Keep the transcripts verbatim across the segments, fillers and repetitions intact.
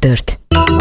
dörd.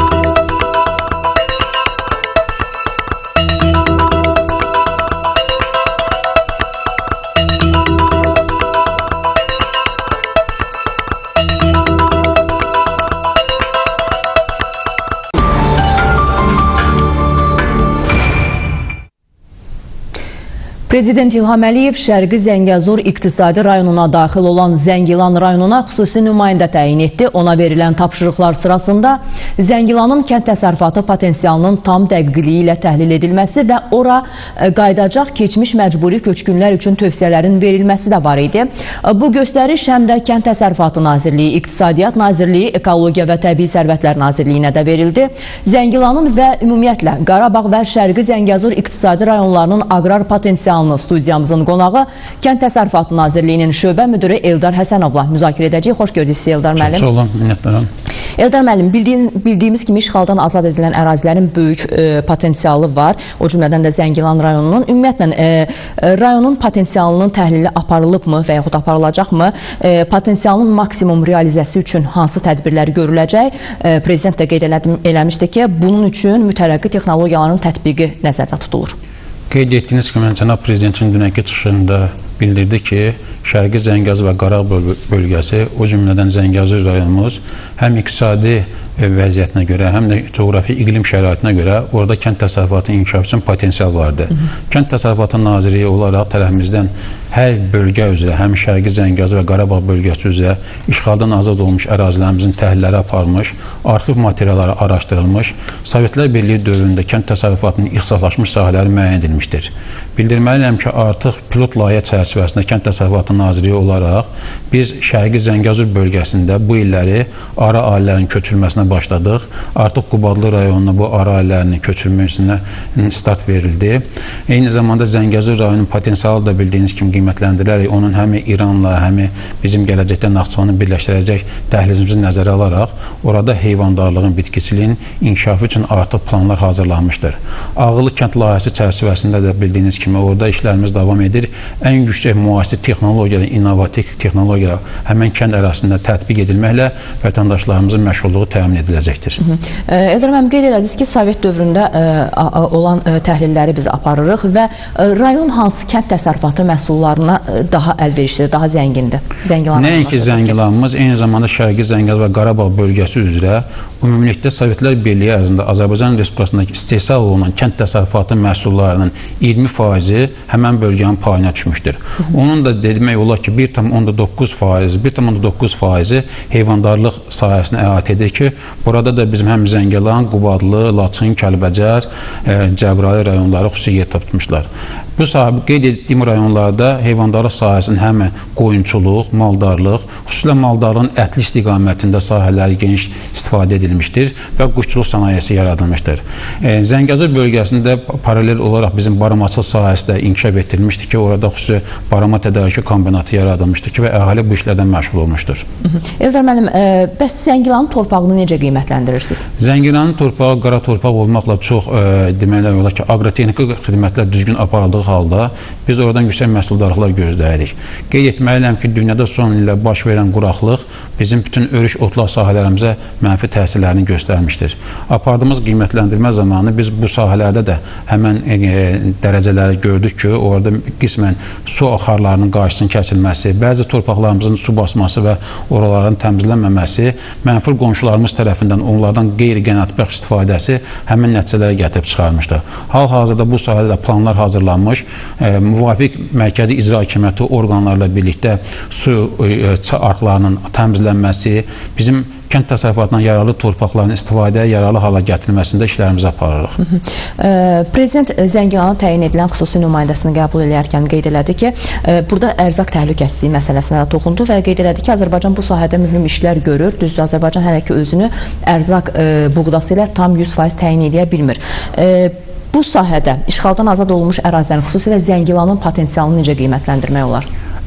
Prezident İlham Əliyev Şərqi Zəngəzur iqtisadi rayonuna daxil olan Zəngilan rayonuna xüsusi nümayəndə təyin etdi. Ona verilən tapşırıqlar sırasında Zəngilanın kənd təsərrüfatı potensialının tam dəqiqliyi ilə təhlil edilməsi və ora qaydacaq keçmiş məcburi köçkünlər üçün tövsiyələrin verilməsi də var idi. Bu göstəriş həm də Kənd Təsərrüfatı Nazirliyi, İqtisadiyyat Nazirliyi, Ekologiya və Təbii Sərvətlər Nazirliyinə də verildi. Zəngilanın və ümumiyyətlə Qarabağ və Şərqi Zəngəzur iqtisadi rayonlarının aqrar potensialını studiyamızın qonağı Kənd Təsərrüfatı Nazirliyinin şöbə müdürü Eldar Həsənovla müzakirə edəcəyik. Xoş gördük sizi Eldar müəllim. Çox sağ olun, minnətdaram. Eldar müəllim, bildiyimiz kimi işğaldan azad edilən ərazilərin böyük e, potensialı var. O cümlədən də Zəngilan rayonunun. Ümumiyyətlə e, rayonun potensialının təhlili aparılıbmı və yaxud aparılacaqmı? E, potensialının maksimum realizəsi üçün hansı tədbirlər görüləcək? E, Prezident də qeyd eləmişdi ki, bunun üçün mütərəqqi texnologiyaların tətbiqi nəzərdə tutulur. Qeyd etdiyiniz kimi, Cənab Prezidentin dünənki çıxışında bildirdi ki, Şərqi Zəngəzur və Qarabağ bölgəsi, o cümlədən Zəngəzur rayonumuz həm iqtisadi vəziyyətinə görə, həm də coğrafi iqlim şəraitinə görə orada kənd təsərrüfatı inkişaf üçün potensial vardır. Hı -hı. Kənd Təsərrüfatı Nazirliyi olaraq tərəfimizdən hər bölgə üzrə, həm Şərqi Zəngəzur və Qarabağ bölgəsi üzrə işğaldan azad olmuş ərazilərimizin təhlilləri aparılmış, arxiv materialları araşdırılmış, Sovetlər Birliyi dövründə kənd təsərrüfatının ixtisaslaşmış sahələri müəyyən edilmişdir. Bildirməliyəm ki, artıq pilot layihə çərçivəsində Kənd Təsərrüfatı Nazirliyi olaraq biz Şərqi Zəngəzur bölgəsində bu illəri ara ailələrin köçürülməsinə başladıq. Artıq Qubadlı rayonuna bu ara ailələrin köçürülməsinə start verildi. Eyni zamanda Zəngəzur rayonunun potensialı da bildiyiniz kimi qiymətləndirilərək onun həm İranla, həm bizim gələcəkdə Naxçıvanı birləşdirəcək dəhlizimizi nəzərə alaraq orada heyvandarlığın, bitkiçiliyin inkişafı üçün artıq planlar hazırlanmışdır. Ağıllı kənd layihəsi çərçivəsində də bildiyiniz kimi orada işlərimiz davam edir. Ən yüksək müasir texnologiyalar, innovativ texnologiyalar həmən kənd ərazisində tətbiq edilməklə vətəndaşlarımızın məşğulluğu təmin ediləcəkdir. Eldar müəllim, qeyd edədiniz ki, Sovet dövründə ə, olan ə, təhlilləri biz aparırıq və ə, rayon hansı kənd təsərrüfatı məhsullarına ə, daha əlverişlidir, daha zəngindir? Nəinki Zəngilanımız, eyni zamanda Şərqi Zəngəzur və Qarabağ bölgəsi üzrə ümumilikdə Sovetlər Birliyi ərzində Azərbaycan Respublikasındakı istehsal olunan kənd təsərrüfatı məhsullarının iyirmi faizi həmən bölgənin payına düşmüşdür. Hı -hı. Onun da demək olar ki, bir tam onda doqquz faiz, bir tam onda doqquz faizi heyvandarlıq sahəsini əhatə edir ki, burada da bizim həm Zəngilan, Qubadlı, Laçın, Kəlbəcər, e, Cəbrayıl rayonları xüsusi yer tutmuşlar. Bu sahə qeyd etdiyim rayonlarda heyvandarlıq sahəsinin həm qoyunçuluq, maldarlıq, xüsusilə maldarlığın ətli istiqamətində sahələri geniş istifadə edilmişdir və quşçuluq sənayesi yaradılmışdır. E, Zəngəzur bölgəsində paralel olaraq bizim baramaçılıq sahəsi də inkişaf etdirilmişdir ki, orada xüsusi barama tədarükü kombinatı yaradılmışdır ki, və əhali bu işlərdən məşğul olmuşdur. Eldar müəllim, e, bəs Zəngilanın torpağını necə qiymətləndirirsiniz? Zəngilanın torpağı qara torpaq olmaqla çox e, deməli olar ki, agrotexniki xidmətlər düzgün aparıldığı halda biz oradan yüksək məhsuldarlıqlar gözləyirik. Qeyd etməliyəm ki, dünyada son illər baş verən quraqlıq bizim bütün örüş otlaq sahələrimizə mənfi təsirlərini göstərmişdir. Apardığımız qiymətləndirmə zamanı biz bu sahələrdə də həmən e, dərəcələri gördük ki, orada qismən su axarlarının qarşısının kəsilməsi, bəzi torpaqlarımızın su basması və oraların təmizlənməməsi, mənfur qonşularımız tərəfindən onlardan qeyri-qənaətbəxş istifadəsi həmin nəticələrə gətirib çıxarmışdır. Hal-hazırda bu sahədə planlar hazırlanmış, e, müvafiq mərkəzi icra hakimiyyəti orqanlarla birlikdə su e, arxlarının təmizlənməsi, bizim kənd təsərrüfatından yararlı torpaqların istifadəyə yararlı hala gətirilməsində işlərimizi aparırıq. Hı -hı. E, Prezident Zəngilana təyin edilən xüsusi nümayəndəsini qəbul edərkən qeyd elədi ki, e, burada ərzaq təhlükəsizliyi məsələsinə də toxundu və qeyd elədi ki, Azərbaycan bu sahədə mühüm işlər görür. Düzdür, Azərbaycan hələ ki özünü ərzaq e, buğdası ilə tam yüz faiz təyin edə bilmir. E, Bu sahədə işğaldan azad olmuş ərazilərin, xüsusilə Zəngilanın potensialını necə qiymətləndirmək olar?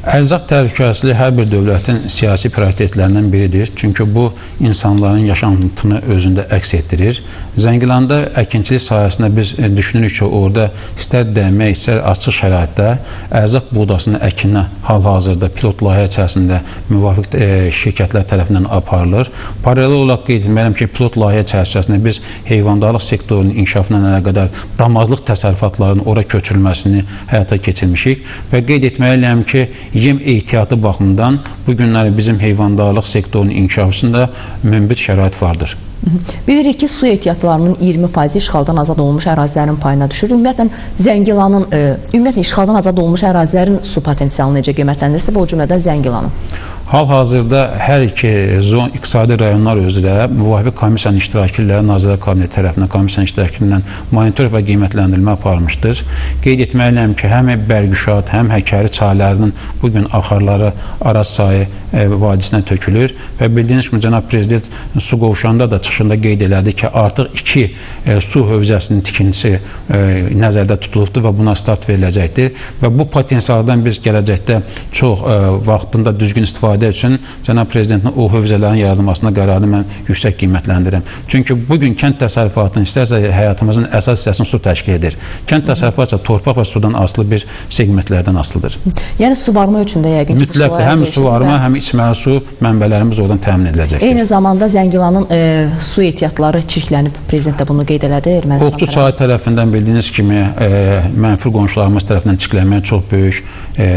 Ərzaq təhlükəsizliyi hər bir dövlətin siyasi prioritetlərindən biridir. Çünki bu insanların yaşantını özündə əks etdirir. Zəngilanda əkinçilik sahəsində biz düşünürük ki, orada istər dəymək, istər açıq şəraitdə ərzaq buğdasının əkinə hal-hazırda pilot layihə içərisində müvafiq e, şirkətlər tərəfindən aparılır. Paralel olaraq qeyd etməliyəm ki, pilot layihə çərçivəsində biz heyvandarlıq sektorunun inkişafına əlaqədar damazlıq təsərrüfatlarının ora köçürülməsini həyata keçirmişik və qeyd etməliyəm ki, yem ehtiyatı baxımından bu günləri bizim heyvandarlıq sektorunun inkişafında münbit şərait vardır. Bilirik ki, su ehtiyatlarının iyirmi faizi işğaldan azad olunmuş ərazilərin payına düşür. Ümumiyyətlə, Zəngilanın, e, ümumiyyətlə işğaldan azad olunmuş ərazilərin su potensialını necə qiymətləndirirsə, bu cümlədən Zəngilanın? Hal-hazırda hər iki zon iqtisadi rayonlar üzrə müvafiq komissiyanın iştirakı ilə Nazirlər Kabineti tərəfindən komissiyanın iştirakı ilə monitor və qiymətləndirilmə aparılmışdır. Qeyd etməliyəm ki, həm Bərgüşad, həm Həkəri çaylarının bugün axarları Araz çayı e, vadisinə tökülür və bildiyiniz kimi Cənab Prezident su qovşanda da çıxışında qeyd elədi ki, artıq iki e, su hövzəsinin tikintisi e, nəzərdə tutulubdur və buna start veriləcəkdir və bu potensialdan biz gələcəkdə çox e, vaxtında düzgün istifadə üçün Cənab Prezidentin o hövzələrin yaradılmasına qərarını mən yüksək qiymətləndirirəm. Çünki bugün kənd təsərrüfatının istərsə həyatımızın əsas hissəsini su təşkil edir. Kənd təsərrüfatı torpaq və sudan asılı bir segmentlərdən asılıdır. Yəni suvarma üçün də yəqin ki, mütləq həm suvarma, həm içməli su mənbələrimiz oradan təmin ediləcəkdir. Eyni zamanda Zəngilanın e, su ehtiyatları çirklənib, Prezident də bunu qeyd elədi. Oxçu çayı tərəfindən bildiyiniz kimi e, mənfur qonşularımız tərəfindən çirklənməyə çox böyük e,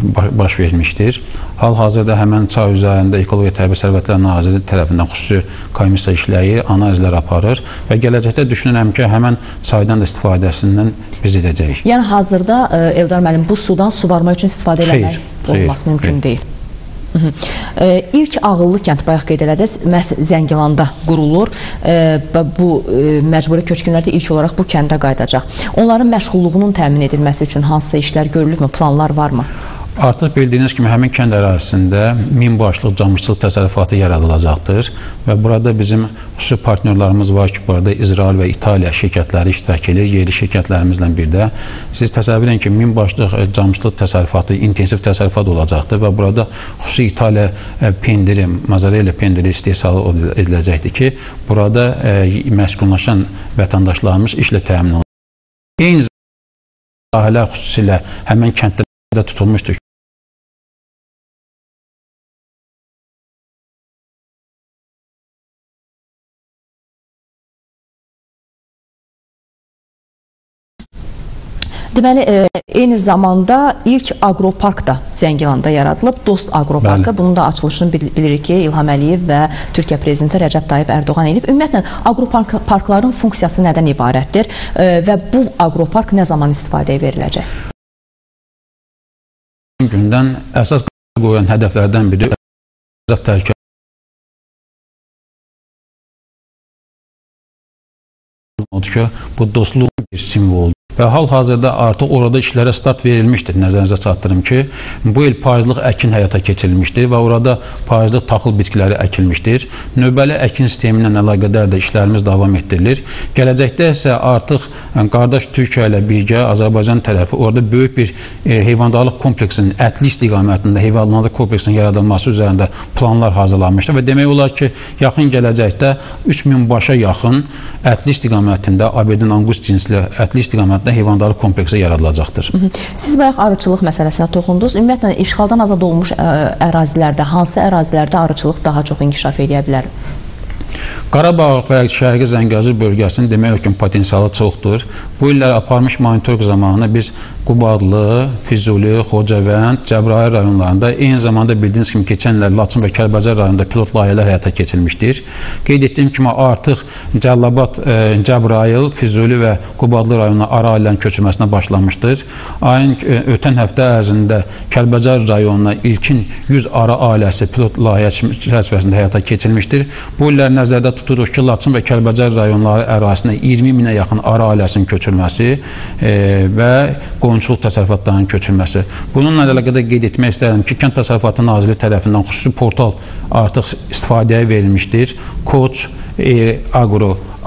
baş vermişdir. Hal-hazırda həmən çay üzərində Ekologiya Təbii Sərvətlər Nazirliyi tərəfindən xüsusi komissiya işləyir, analizlər aparır və gələcəkdə düşünürəm ki, həmən çaydan da istifadəsindən biz edəcəyik. Yəni hazırda e, Eldar müəllim, bu sudan suvarma üçün istifadə eləmək olması mümkün deyil. Hı -hı. E, ilk ağıllı kənd bayaq qeyd elədiniz, məhz Zəngilanda qurulur. E, bu e, məcburi köçkünlər də ilk olaraq bu kəndə qayıdacaq. Onların məşğulluğunun təmin edilməsi üçün hansısa işlər görülübmü, planlar varmı? Artıq bildiyiniz kimi həmin kənd ərazisində min başlıq camışçılıq təsərrüfatı yaradılacaqdır və burada bizim xüsusi partnyorlarımız var ki, burada İsrail və İtaliya şirkətləri iştirak edir, yerli şirkətlərimizlə birdə. Siz təsəvvür edin ki, min başlıq camışçılıq təsərrüfatı, intensiv təsərrüfat olacaqdır və burada xüsusi İtaliya pendiri, mozzarella pendiri istehsalı ediləcəkdir ki, burada məskunlaşan vətəndaşlarımız işlə təmin olunur. Eyni zamanda sahələr xüsusilə həmin kənddə tutulmuşdur. Deməli, e, eyni zamanda ilk agropark da Zəngilanda yaradılıb, Dost Agroparkı. Bunun da açılışını bilirik ki, İlham Əliyev və Türkiyə Prezidenti Rəcəb Tayyip Ərdoğan edib. Ümumiyyətlə, agroparkların funksiyası nədən ibarətdir e, və bu agropark nə zaman istifadəyə veriləcək? Gündən əsas qoyan hədəflərdən biri ərzaq təhlükəsizliyi oldu ki, bu dostluq bir simvoldur. Və hal-hazırda artıq orada işlərə start verilmişdir. Nəzərinizə çatdırım ki, bu il payızlıq əkin həyata keçirilmişdir və orada payızlıq taxıl bitkiləri əkilmişdir. Növbəli əkin sistemi ilə əlaqədar da işlərimiz davam etdirilir. Gələcəkdə isə artıq qardaş Türkiyə ilə birgə Azərbaycan tərəfi orada böyük bir e, heyvandarlıq kompleksinin, ətli istiqamətində heyvandarlıq kompleksinin yaradılması üzərində planlar hazırlanmışdır və demək olar ki, yaxın gələcəkdə üç min başa yaxın ətli istiqamətində A B D Angus cinsli ətli istiqamətində heyvandarlıq kompleksi yaradılacaqdır. Siz bayaq arıçılıq məsələsinə toxundunuz. Ümumiyyətlə, işğaldan azad olmuş ə, ərazilərdə, hansı ərazilərdə arıçılıq daha çox inkişaf edə bilər? Qarabağ və Şərqi Zəngəzur bölgəsinin demək olar ki, potensialı çoxdur. Bu illər aparmış monitorq zamanı biz Qubadlı, Füzuli, Xocavənd, Cəbrayıl rayonlarında, eyni zamanda bildiyiniz kimi keçən illər Laçın və Kəlbəcər rayonunda pilot layihələr həyata keçirilmişdir. Qeyd etdiyim kimi artıq Cəlilabad, e, Cəbrayıl, Füzuli və Qubadlı rayonuna ara ailənin köçürməsinə başlanmışdır. Ayın e, ötən həftə ərzində Kəlbəcər rayonuna ilkin yüz ara ailəsi pilot layihə çərçivəsində həyata keçirilmişdir. Bu illər nəzərdə tuturuq ki, Laçın və Kəlbəcər rayonları ərazisində iyirmi minə yaxın ara ailəsinin köçürməsi e, və qonşuluq təsərrüfatlarının köçürməsi. Bununla əlaqədar qeyd etmək istərəm ki, Kənd Təsərrüfatı Nazirliyi tərəfindən xüsusi portal artıq istifadəyə verilmişdir. Koç e, Agro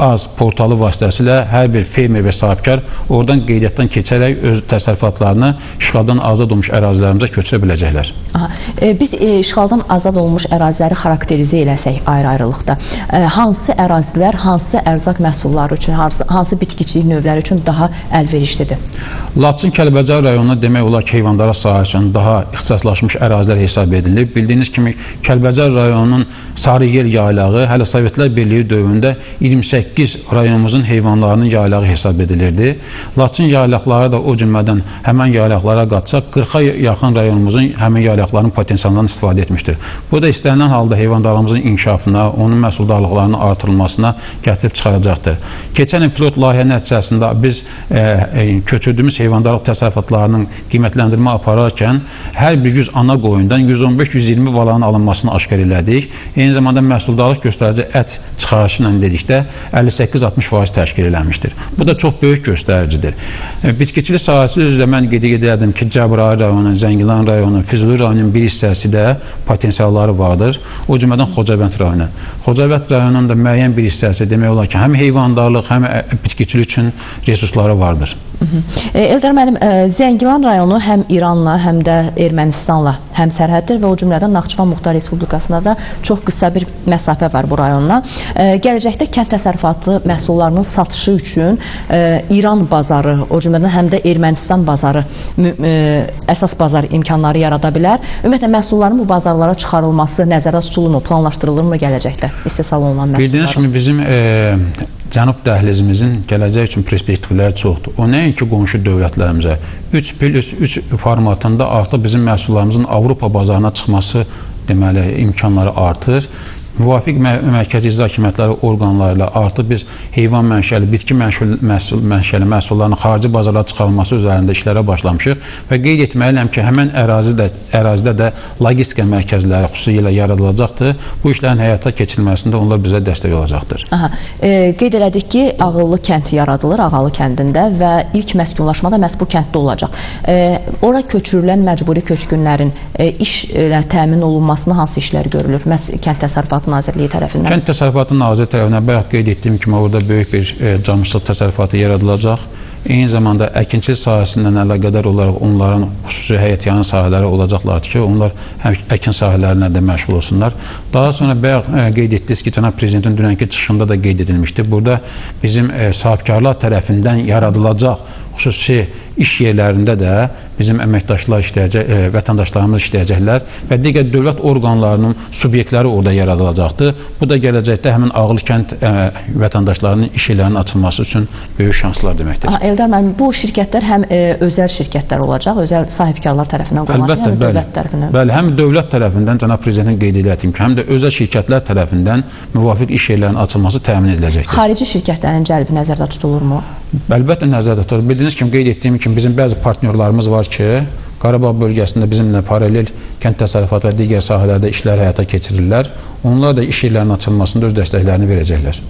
az portalı vasitəsilə hər bir fermer və sahibkar oradan qeydiyyatdan keçərək öz təsərrüfatlarını işğaldan azad olmuş ərazilərimizə köçürə biləcəklər. Aha. E, biz e, işğaldan azad olmuş əraziləri xarakterizə eləsək ayrı-ayrılıqda, e, hansı ərazilər, hansı ərzaq məhsulları üçün, hansı, hansı bitkiçilik növləri üçün daha əlverişlidir? Laçın Kəlbəcər rayonuna demək olar ki, heyvandarlıq sahəsi üçün daha ixtisaslaşmış ərazilər hesab edilir. Bildiyiniz kimi Kəlbəcər rayonunun Sarıyel yaylağı hələ Sovetlər Birliyi dövründə iyirmi səkkiz rayonumuzun heyvanlarının yaylağı hesab edilirdi. Laçın yaylaqları da o cümlədən həmən yaylaqlara qatsaq qırxa yaxın rayonumuzun həmin yaylaqların potensialından istifadə etmişdir. Bu da istənilən halda heyvandarlığımızın inkişafına, onun məhsuldarlıqlarının artırılmasına gətirib çıxaracaqdır. Keçən il pilot layihə nəticəsində biz e, e, köçürdüyümüz heyvandarlıq təsərrüfatlarının qiymətləndirmə apararkən hər bir yüz ana qoyundan yüz on beş yüz iyirmi balanın alınmasını aşkar elədik. Eyni zamanda məhsuldarlıq göstərici ət çıxarışı ilə dedikdə əlli səkkiz altmış faiz təşkil edilmişdir. Bu da çox böyük göstəricidir. Bitkiçilik sahəsi üzrə mən qeyd edərdim ki, Cəbrayıl rayonu, Zəngilan rayonu, Füzuli rayonunun bir hissəsi də potensialları vardır. O cümlədən Xocavənd rayonu. Xocavənd rayonunun da müəyyən bir hissəsi demək olar ki, həm heyvandarlıq, həm bitkiçilik üçün resursları vardır. E, Eldar müəllim, e, Zəngilan rayonu həm İranla, həm də Ermənistanla həmsərhəddir və o cümlədən Naxçıvan Muxtar Respublikasında da çox qısa bir məsafə var bu rayondan. E, gələcəkdə kənd təsərrüfatı məhsullarının satışı üçün e, İran bazarı, o cümlədən həm də Ermənistan bazarı e, əsas bazar imkanları yarada bilər. Ümumiyyətlə, məhsulların bu bazarlara çıxarılması nəzərdə tutulurmu, planlaşdırılırmı gələcəkdə istehsal olunan məhsullar? Bildiyiniz kimi bizim e, Cənub dəhlizimizin gələcək üçün perspektivləri çoxdur. O nəinki qonşu dövlətlərimizə üç plus üç formatında artıq bizim məhsullarımızın Avropa bazarına çıxması deməli imkanları artır. Müvafiq mə mərkəzi icra hakimiyyətləri orqanları ilə artıq biz heyvan mənşəli, bitki mənşəli, məhsul, mənşəli məhsullarının xarici bazarlara çıxarılması üzərində işlərə başlamışıq və qeyd etməliyəm ki, həmən ərazidə, ərazidə də logistika mərkəzləri xüsusilə yaradılacaqdır. Bu işlərin həyata keçirilməsində onlar bizə dəstək olacaqdır. Aha. E, qeyd elədik ki, Ağıllı kənd yaradılır Ağalı kəndində və ilk məskunlaşma da məhz bu kənddə olacaq. E, ora köçürülən məcburi köçkünlərin e, iş ilə təmin olunmasına hansı işlər görülür? Məhz kənd təsərrüfatı Nazirliyi tərəfindən. Kənd Təsərrüfatı Nazirliyi tərəfindən bayaq qeyd etdiyim kimi orada böyük bir e, camışlıq təsərrüfatı yaradılacaq. Eyni zamanda əkinçilik sahəsindən əlaqədar olaraq onların xüsusi həyətyanı sahələri olacaqlardır ki, onlar həm əkin sahələrində də məşğul olsunlar. Daha sonra bayaq e, qeyd etdiniz ki, Cənab Prezidentin dünənki çıxışında da qeyd edilmişdi. Burada bizim e, sahibkarlar tərəfindən yaradılacaq xüsusi iş yerlərində də bizim əməkdaşlar işləyəcək, e, vətəndaşlarımız işləyəcəklər və digər dövlət orqanlarının subyektləri orada yaradılacaqdır. Bu da gələcəkdə həmin Ağıl kənd e, vətəndaşlarının iş yerlərinin açılması üçün böyük şanslar deməkdir. Aha, Eldar müəllim, bu şirkətlər həm e, özəl şirkətlər olacaq, özəl sahibkarlar tərəfindən qurulacaq, həm bəli, dövlət tərəfindən. Bəli, həm dövlət tərəfindən Cənab Prezidentin qeyd etdiyim ki, həm də özəl şirkətlər tərəfindən müvafiq iş yerlərinin açılması təmin ediləcəkdir. Xarici şirkətlərin cəlbi nəzərdə tutulurmu? Əlbəttə nəzərdə tutulur. Bildiyiniz kimi qeyd etdiyim kimi bizim bəzi partnyorlarımız var ki, Qarabağ bölgəsində bizimlə paralel kənd təsərrüfatı və digər sahələrdə işlər həyata keçirirlər. Onlar da iş yerlərinin açılmasında öz dəstəklərini verəcəklər.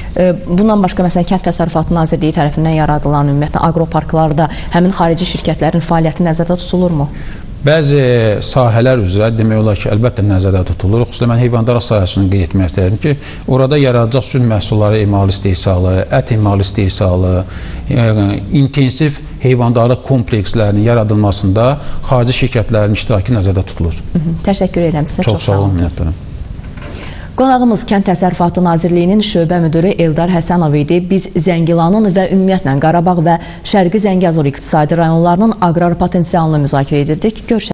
Bundan başqa, məsələn, Kənd Təsərrüfatı Nazirliyi tərəfindən yaradılan ümumiyyətlə aqroparklarda həmin xarici şirkətlərin fəaliyyəti nəzərdə tutulurmu? Bəzi sahələr üzrə demək olar ki, əlbəttə nəzərdə tutulur. Xüsusilə mən heyvandarlıq sahəsini qeyd etmək istəyirəm ki, orada yaradacaq süd məhsulları emalı istehsalı, ət emalı istehsalı, yəni, intensiv heyvandarlıq komplekslərinin yaradılmasında xarici şirkətlərin iştirakı nəzərdə tutulur. Hı -hı. Təşəkkür edirəm sizə. Çox, çox sağ olun, minnətdarım. Qonağımız Kənd Təsərrüfatı Nazirliyinin şöbə müdürü Eldar Həsənov idi. Biz Zəngilanın və ümumiyyətlə Qarabağ və Şərqi Zəngəzur iqtisadi rayonlarının aqrar potensialını müzakirə edirdik. Görüşək.